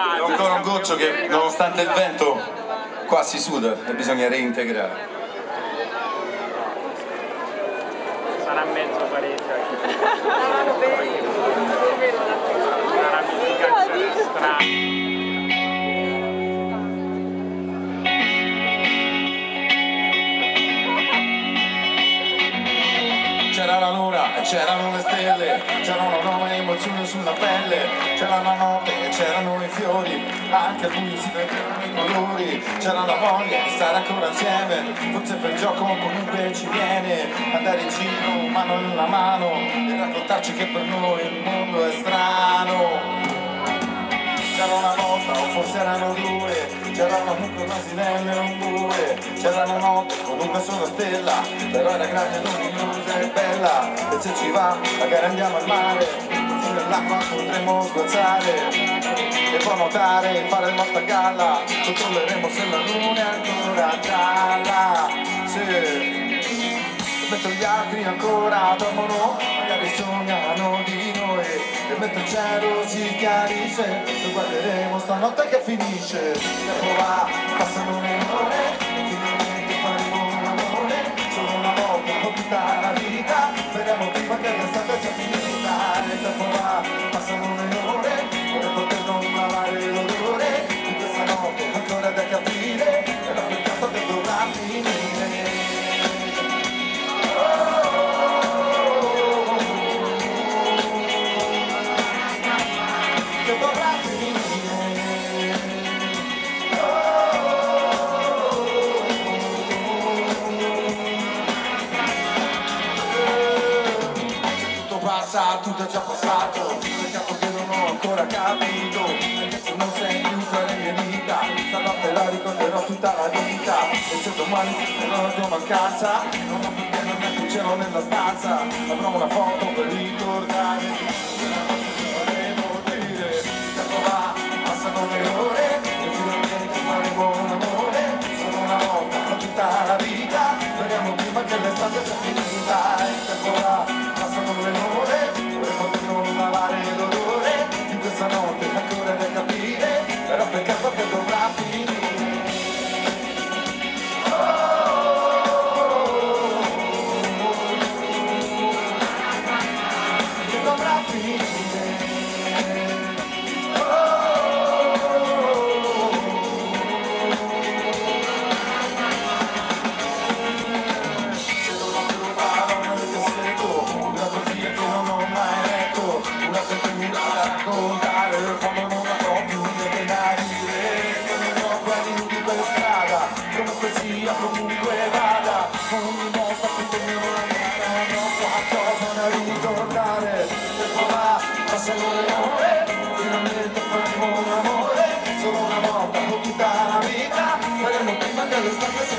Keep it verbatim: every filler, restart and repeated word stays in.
È ancora un goccio che nonostante il vento qua si suda e bisogna reintegrare. Sarà mezzo pareggio. Una ramificazione strana. C'era la luna e c'erano le stelle, c'erano nuove emozioni sulla pelle, c'era la notte e c'erano i fiori, anche al buio si vedevano i colori, c'era la voglia di stare ancora insieme, forse per gioco comunque ci viene, andare in giro mano nella mano e raccontarci che per noi il mondo è strano. C'era una volta, o forse erano due, c'era comunque un asinello e un bue, c'era una notte con una sola stella, però era grande, luminosa e bella, e se ci va, magari andiamo al mare, così nell'acqua potremo sguazzare, e può nuotare, fare il morto a galla, controlleremo se la luna è ancora gialla, sì. Mentre gli altri ancora dormono, magari sognano di noi, e mentre il cielo si chiarisce, lo guarderemo stanotte che finisce. Tempo va, passano le ore, finalmente faremo un amore, solo una volta o tutta la vita, speriamo prima che l'estate sia finita. Il tempo va, passano le ore, vorrei poter non lavare l'odore di questa notte ancora da capire, però peccato che dovrà finire. Tutto è già passato, peccato che non ho ancora capito, anche se non sei più tra le mie dita, stanotte la ricorderò tutta la vita, e se domani tornerò la tua mancanza, non ho più pieno neanche un cielo nella stanza, avrò una foto per ricordare che volevo dire. Il tempo va, passano le ore, e finalmente faremo un amore, solo una volta per tutta la vita, speriamo prima che l'estate sia finita. Il tempo va, passano le ore, non lavare l'odore di questa notte ancora da capire, però peccato che dovrà finire. Oh, che dovrà finire. Se non ho più parole che seguo, una poesia che non ho mai letto, una settimana da raccontare, quando non avrò più niente da dire, come non ho quelli di per strada, comunque sia, comunque vada, ogni volta che torno a mare non ho qualcosa da ricordare. Tempo va, passano le ore, finalmente faremo un amore, solo una volta con tutta la vita, faremo prima che l'estate sia